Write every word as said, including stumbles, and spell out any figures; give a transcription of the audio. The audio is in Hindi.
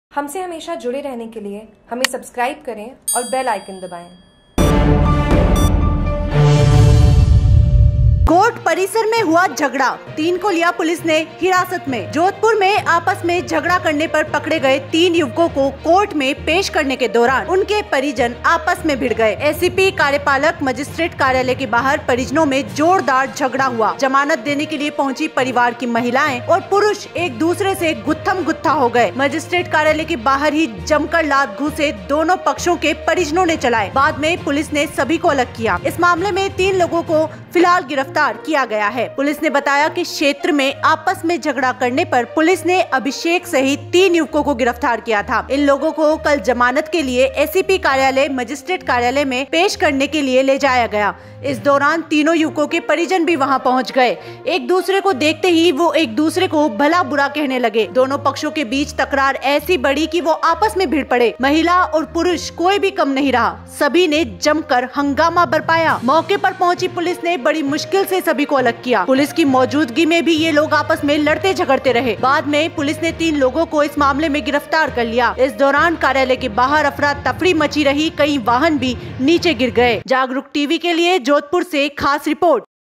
हमसे हमेशा जुड़े रहने के लिए हमें सब्सक्राइब करें और बेल आइकन दबाएं। कोर्ट परिसर में हुआ झगड़ा, तीन को लिया पुलिस ने हिरासत में। जोधपुर में आपस में झगड़ा करने पर पकड़े गए तीन युवकों को कोर्ट में पेश करने के दौरान उनके परिजन आपस में भिड़ गए। एसीपी कार्यपालक मजिस्ट्रेट कार्यालय के बाहर परिजनों में जोरदार झगड़ा हुआ। जमानत देने के लिए पहुंची परिवार की महिलाएं और पुरुष एक दूसरे से गुत्थम गुत्था हो गए। मजिस्ट्रेट कार्यालय के बाहर ही जमकर लात घूंसे दोनों पक्षों के परिजनों ने चलाए। बाद में पुलिस ने सभी को अलग किया। इस मामले में तीन लोगों को फिलहाल गिरफ्तार किया गया है। पुलिस ने बताया कि क्षेत्र में आपस में झगड़ा करने पर पुलिस ने अभिषेक सहित तीन युवकों को गिरफ्तार किया था। इन लोगों को कल जमानत के लिए एसीपी कार्यालय मजिस्ट्रेट कार्यालय में पेश करने के लिए ले जाया गया। इस दौरान तीनों युवकों के परिजन भी वहां पहुंच गए। एक दूसरे को देखते ही वो एक दूसरे को भला बुरा कहने लगे। दोनों पक्षों के बीच तकरार ऐसी बढ़ी कि वो आपस में भिड़ पड़े। महिला और पुरुष कोई भी कम नहीं रहा, सभी ने जमकर हंगामा बरपाया। मौके पर पहुंची पुलिस ने बड़ी मुश्किल से सभी को अलग किया। पुलिस की मौजूदगी में भी ये लोग आपस में लड़ते झगड़ते रहे। बाद में पुलिस ने तीन लोगों को इस मामले में गिरफ्तार कर लिया। इस दौरान कार्यालय के बाहर अफरा तफरी मची रही, कई वाहन भी नीचे गिर गए। जागरूक टीवी के लिए जोधपुर से खास रिपोर्ट।